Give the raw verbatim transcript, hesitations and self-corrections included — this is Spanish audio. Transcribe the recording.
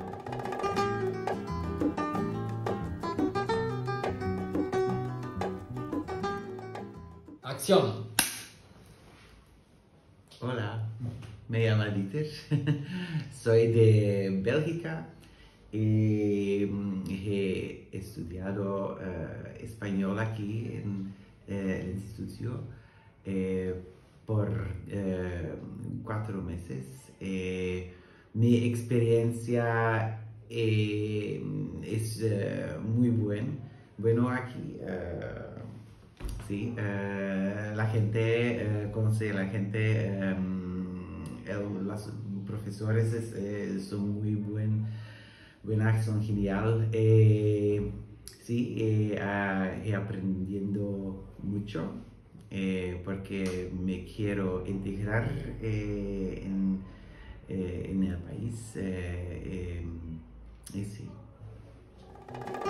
Acción. Hola, me llamo Dieter, soy de Bélgica y he estudiado uh, español aquí en uh, el instituto eh, por uh, cuatro meses. Eh, mi experiencia eh, es uh, muy buen, bueno aquí. Uh, Sí, eh, la gente eh, conoce, la gente, eh, el- los profesores es- eh, son muy buen, buenas, son genial. Eh, sí, eh, ah, he aprendiendo mucho eh, porque me quiero integrar eh, en, eh, en el país. Eh, eh, y sí.